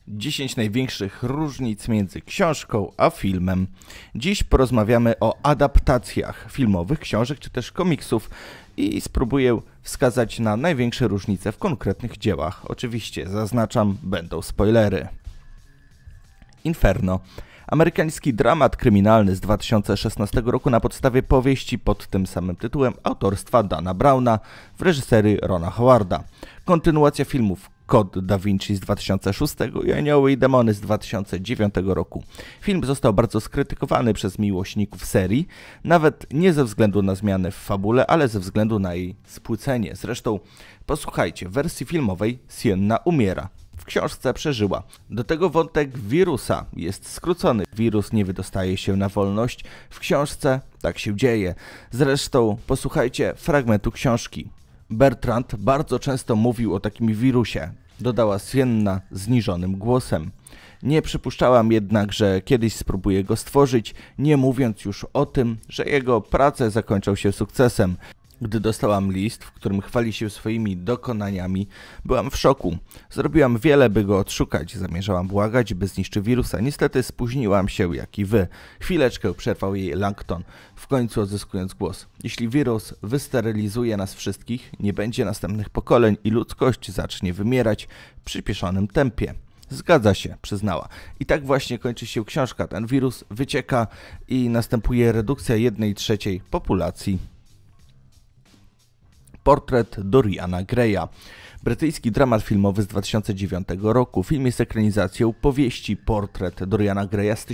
10 największych różnic między książką a filmem. Dziś porozmawiamy o adaptacjach filmowych, książek czy też komiksów i spróbuję wskazać na największe różnice w konkretnych dziełach. Oczywiście, zaznaczam, będą spoilery. Inferno. Amerykański dramat kryminalny z 2016 roku na podstawie powieści pod tym samym tytułem autorstwa Dana Browna w reżyserii Rona Howarda. Kontynuacja filmów Kod Da Vinci z 2006 i Anioły i Demony z 2009 roku. Film został bardzo skrytykowany przez miłośników serii, nawet nie ze względu na zmiany w fabule, ale ze względu na jej spłycenie. Zresztą posłuchajcie, w wersji filmowej Sienna umiera. W książce przeżyła. Do tego wątek wirusa jest skrócony. Wirus nie wydostaje się na wolność. W książce tak się dzieje. Zresztą posłuchajcie fragmentu książki. Bertrand bardzo często mówił o takim wirusie, dodała Sienna zniżonym głosem. Nie przypuszczałam jednak, że kiedyś spróbuję go stworzyć, nie mówiąc już o tym, że jego prace zakończą się sukcesem. Gdy dostałam list, w którym chwali się swoimi dokonaniami, byłam w szoku. Zrobiłam wiele, by go odszukać. Zamierzałam błagać, by zniszczył wirusa. Niestety spóźniłam się, jak i wy. Chwileczkę, przerwał jej Langton, w końcu odzyskując głos. Jeśli wirus wysterylizuje nas wszystkich, nie będzie następnych pokoleń i ludzkość zacznie wymierać w przyspieszonym tempie. Zgadza się, przyznała. I tak właśnie kończy się książka. Ten wirus wycieka i następuje redukcja 1/3 populacji. Portret Doriana Greya. Brytyjski dramat filmowy z 2009 roku. Film jest ekranizacją powieści Portret Doriana Greya z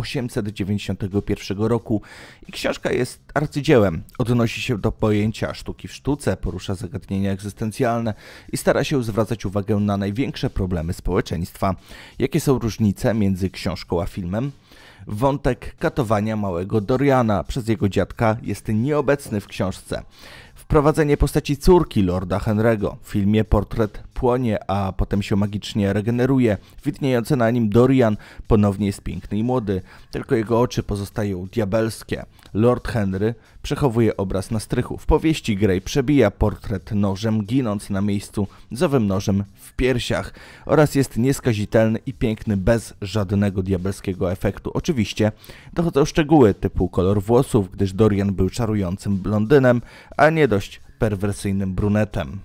1891 roku i książka jest arcydziełem. Odnosi się do pojęcia sztuki w sztuce, porusza zagadnienia egzystencjalne i stara się zwracać uwagę na największe problemy społeczeństwa. Jakie są różnice między książką a filmem? Wątek katowania małego Doriana przez jego dziadka jest nieobecny w książce. Wprowadzenie postaci córki Lorda Henry'ego. W filmie portret płonie, a potem się magicznie regeneruje. Widniejący na nim Dorian ponownie jest piękny i młody, tylko jego oczy pozostają diabelskie. Lord Henry przechowuje obraz na strychu. W powieści Grey przebija portret nożem, ginąc na miejscu z owym nożem w piersiach oraz jest nieskazitelny i piękny bez żadnego diabelskiego efektu. Oczywiście dochodzą szczegóły typu kolor włosów, gdyż Dorian był czarującym blondynem, a nie dość perwersyjnym brunetem.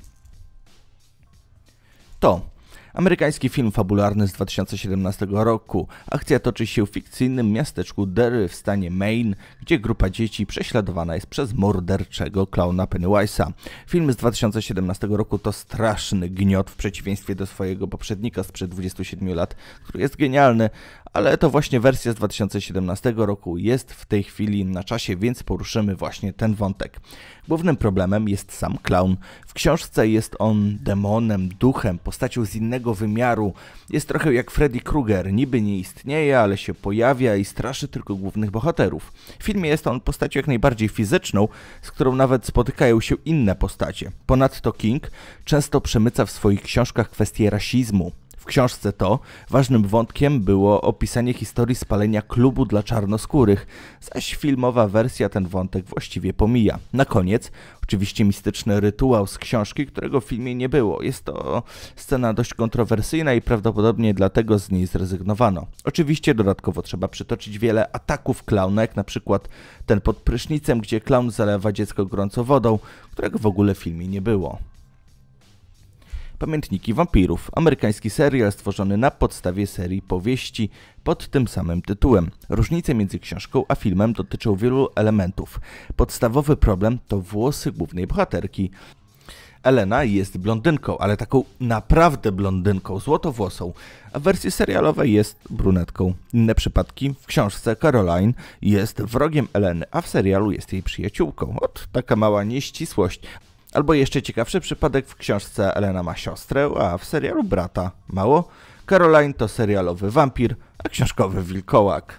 To amerykański film fabularny z 2017 roku. Akcja toczy się w fikcyjnym miasteczku Derry w stanie Maine, gdzie grupa dzieci prześladowana jest przez morderczego klauna Pennywise'a. Film z 2017 roku to straszny gniot w przeciwieństwie do swojego poprzednika sprzed 27 lat, który jest genialny, ale to właśnie wersja z 2017 roku jest w tej chwili na czasie, więc poruszymy właśnie ten wątek. Głównym problemem jest sam klaun. W książce jest on demonem, duchem, postacią z innego wymiaru. Jest trochę jak Freddy Krueger, niby nie istnieje, ale się pojawia i straszy tylko głównych bohaterów. W filmie jest on postacią jak najbardziej fizyczną, z którą nawet spotykają się inne postacie. Ponadto King często przemyca w swoich książkach kwestię rasizmu. W książce ważnym wątkiem było opisanie historii spalenia klubu dla czarnoskórych, zaś filmowa wersja ten wątek właściwie pomija. Na koniec, oczywiście mistyczny rytuał z książki, którego w filmie nie było. Jest to scena dość kontrowersyjna i prawdopodobnie dlatego z niej zrezygnowano. Oczywiście dodatkowo trzeba przytoczyć wiele ataków klauna, jak na przykład ten pod prysznicem, gdzie klaun zalewa dziecko gorącą wodą, którego w ogóle w filmie nie było. Pamiętniki wampirów. Amerykański serial stworzony na podstawie serii powieści pod tym samym tytułem. Różnice między książką a filmem dotyczą wielu elementów. Podstawowy problem to włosy głównej bohaterki. Elena jest blondynką, ale taką naprawdę blondynką, złotowłosą, a w wersji serialowej jest brunetką. Inne przypadki: w książce Caroline jest wrogiem Eleny, a w serialu jest jej przyjaciółką. Taka mała nieścisłość. Albo jeszcze ciekawszy przypadek: w książce Elena ma siostrę, a w serialu brata. Mało? Caroline to serialowy wampir, a książkowy wilkołak.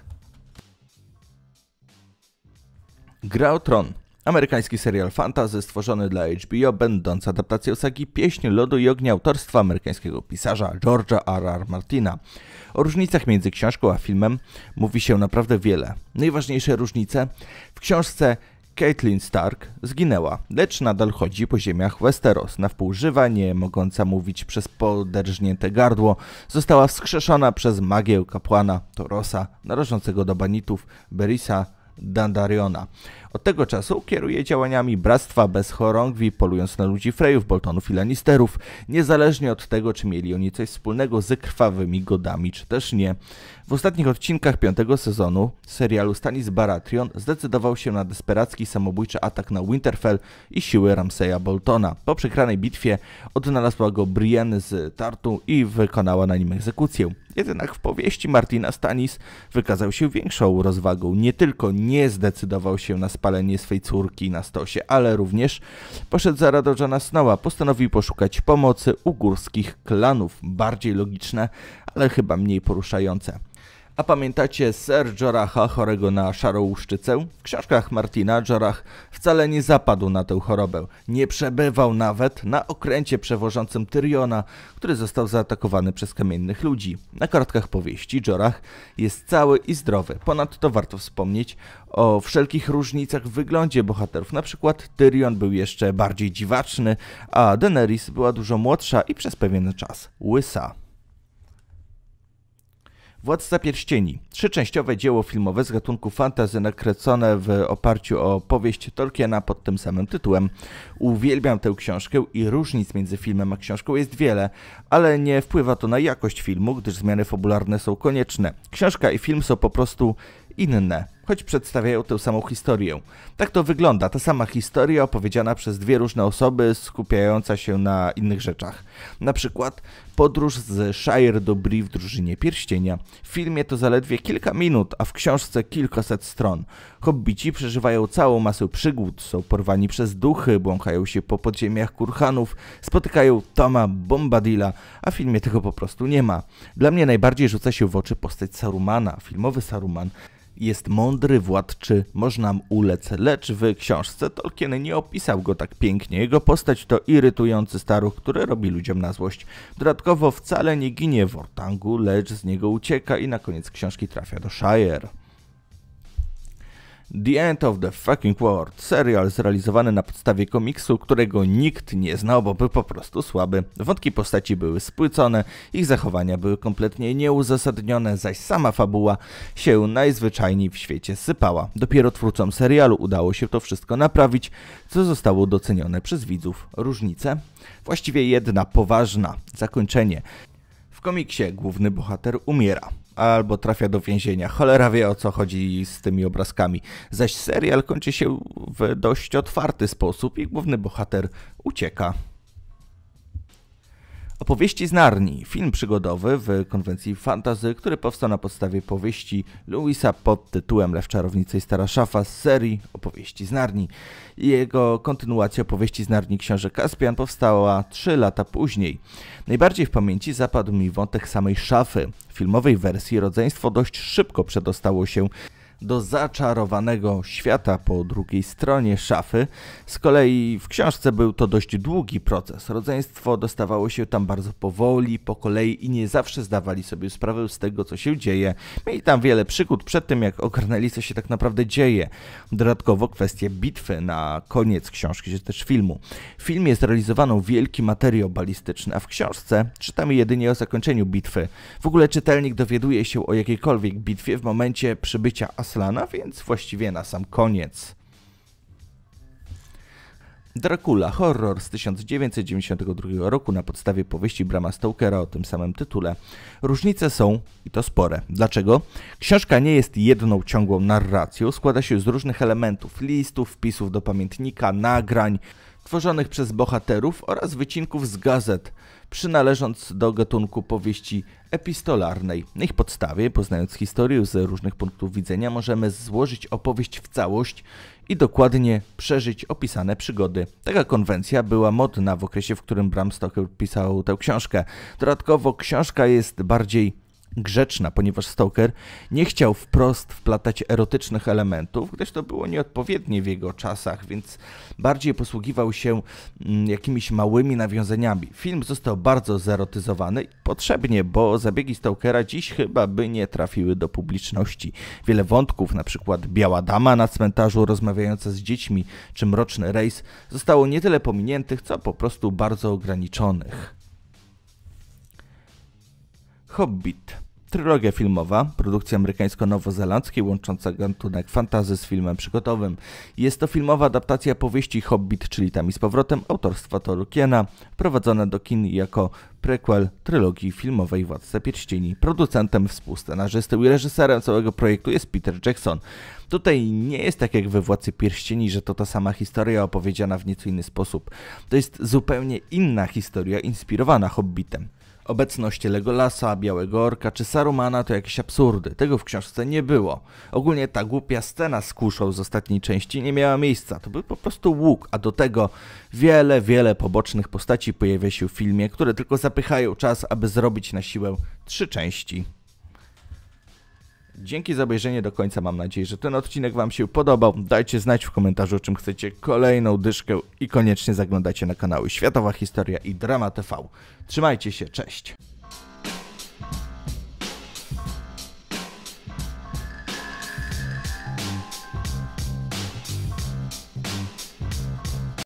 Gra o Tron. Amerykański serial fantasy stworzony dla HBO, będący adaptacją sagi Pieśń Lodu i Ognia autorstwa amerykańskiego pisarza George'a R.R. Martina. O różnicach między książką a filmem mówi się naprawdę wiele. Najważniejsze różnice: w książce Catelyn Stark zginęła, lecz nadal chodzi po ziemiach Westeros. Na wpół żywa, nie mogąca mówić przez poderżnięte gardło, została wskrzeszona przez magię kapłana Torosa, należącego do banitów Berisa Dandariona. Od tego czasu kieruje działaniami Bractwa bez chorągwi, polując na ludzi Freyów, Boltonów i Lannisterów, niezależnie od tego, czy mieli oni coś wspólnego z krwawymi godami, czy też nie. W ostatnich odcinkach 5. sezonu serialu Stannis Baratheon zdecydował się na desperacki, samobójczy atak na Winterfell i siły Ramsaya Boltona. Po przegranej bitwie odnalazła go Brienne z Tartu i wykonała na nim egzekucję. Jednak w powieści Martina Stannis wykazał się większą rozwagą. Nie tylko nie zdecydował się na spalenie swej córki na stosie, ale również poszedł za radą Jona Snowa, postanowił poszukać pomocy u górskich klanów. Bardziej logiczne, ale chyba mniej poruszające. A pamiętacie Ser Jorraha chorego na szarą łuszczycę? W książkach Martina Jorrah wcale nie zapadł na tę chorobę. Nie przebywał nawet na okręcie przewożącym Tyriona, który został zaatakowany przez kamiennych ludzi. Na kartkach powieści Jorrah jest cały i zdrowy. Ponadto warto wspomnieć o wszelkich różnicach w wyglądzie bohaterów. Na przykład Tyrion był jeszcze bardziej dziwaczny, a Daenerys była dużo młodsza i przez pewien czas łysa. Władca Pierścieni. Trzyczęściowe dzieło filmowe z gatunku fantasy nakręcone w oparciu o powieść Tolkiena pod tym samym tytułem. Uwielbiam tę książkę i różnic między filmem a książką jest wiele, ale nie wpływa to na jakość filmu, gdyż zmiany fabularne są konieczne. Książka i film są po prostu inne, choć przedstawiają tę samą historię. Tak to wygląda, ta sama historia opowiedziana przez dwie różne osoby, skupiająca się na innych rzeczach. Na przykład podróż z Shire do Bree w Drużynie Pierścienia. W filmie to zaledwie kilka minut, a w książce kilkaset stron. Hobbici przeżywają całą masę przygód, są porwani przez duchy, błąkają się po podziemiach kurhanów, spotykają Toma Bombadilla, a w filmie tego po prostu nie ma. Dla mnie najbardziej rzuca się w oczy postać Sarumana. Filmowy Saruman jest mądry, władczy, można mu ulec, lecz w książce Tolkien nie opisał go tak pięknie. Jego postać to irytujący staruch, który robi ludziom na złość. Dodatkowo wcale nie ginie w Ortangu, lecz z niego ucieka i na koniec książki trafia do Shire. The End of the Fucking World, serial zrealizowany na podstawie komiksu, którego nikt nie znał, bo był po prostu słaby. Wątki postaci były spłycone, ich zachowania były kompletnie nieuzasadnione, zaś sama fabuła się najzwyczajniej w świecie sypała. Dopiero twórcom serialu udało się to wszystko naprawić, co zostało docenione przez widzów. Różnice? Właściwie jedna poważna. Zakończenie. W komiksie główny bohater umiera albo trafia do więzienia. Cholera wie, o co chodzi z tymi obrazkami. Zaś serial kończy się w dość otwarty sposób i główny bohater ucieka. Opowieści z Narni, film przygodowy w konwencji fantasy, który powstał na podstawie powieści Lewisa pod tytułem Lew, Czarownica i Stara Szafa z serii Opowieści z Narni. Jego kontynuacja Opowieści z Narni Książę Kaspian powstała 3 lata później. Najbardziej w pamięci zapadł mi wątek samej szafy. W filmowej wersji rodzeństwo dość szybko przedostało się do zaczarowanego świata po drugiej stronie szafy. Z kolei w książce był to dość długi proces. Rodzeństwo dostawało się tam bardzo powoli, po kolei i nie zawsze zdawali sobie sprawę z tego, co się dzieje. Mieli tam wiele przygód przed tym, jak ogarnęli, co się tak naprawdę dzieje. Dodatkowo kwestie bitwy na koniec książki, czy też filmu. W filmie zrealizowano wielki materiał balistyczny, a w książce czytamy jedynie o zakończeniu bitwy. W ogóle czytelnik dowiaduje się o jakiejkolwiek bitwie w momencie przybycia Aslana, więc właściwie na sam koniec. Dracula, horror z 1992 roku na podstawie powieści Brama Stokera o tym samym tytule. Różnice są, i to spore. Dlaczego? Książka nie jest jedną ciągłą narracją, składa się z różnych elementów, listów, wpisów do pamiętnika, nagrań, tworzonych przez bohaterów oraz wycinków z gazet, przynależąc do gatunku powieści epistolarnej. Na ich podstawie, poznając historię z różnych punktów widzenia, możemy złożyć opowieść w całość i dokładnie przeżyć opisane przygody. Taka konwencja była modna w okresie, w którym Bram Stoker pisał tę książkę. Dodatkowo książka jest bardziej grzeczna, ponieważ Stoker nie chciał wprost wplatać erotycznych elementów, gdyż to było nieodpowiednie w jego czasach, więc bardziej posługiwał się jakimiś małymi nawiązaniami. Film został bardzo zerotyzowany i potrzebnie, bo zabiegi Stokera dziś chyba by nie trafiły do publiczności. Wiele wątków, na przykład biała dama na cmentarzu rozmawiająca z dziećmi, czy mroczny rejs, zostało nie tyle pominiętych, co po prostu bardzo ograniczonych. Hobbit. Trylogia filmowa, produkcja amerykańsko-nowozelandzkiej łącząca gatunek fantasy z filmem przygotowym. Jest to filmowa adaptacja powieści Hobbit, czyli Tam i z powrotem, autorstwa Tolkiena, wprowadzona do kin jako prequel trylogii filmowej Władca Pierścieni. Producentem, współscenarzystą i reżyserem całego projektu jest Peter Jackson. Tutaj nie jest tak jak we Władcy Pierścieni, że to ta sama historia opowiedziana w nieco inny sposób. To jest zupełnie inna historia inspirowana Hobbitem. Obecność Legolasa, Białego Orka czy Sarumana to jakieś absurdy. Tego w książce nie było. Ogólnie ta głupia scena z kuszą z ostatniej części nie miała miejsca. To był po prostu łuk, a do tego wiele pobocznych postaci pojawia się w filmie, które tylko zapychają czas, aby zrobić na siłę 3 części. Dzięki za obejrzenie do końca, mam nadzieję, że ten odcinek Wam się podobał. Dajcie znać w komentarzu, o czym chcecie kolejną dyszkę i koniecznie zaglądajcie na kanały Światowa Historia i Drama TV. Trzymajcie się, cześć!